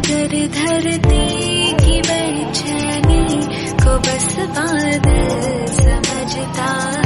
मगर धरती की बेचैनी को बस बादल समझता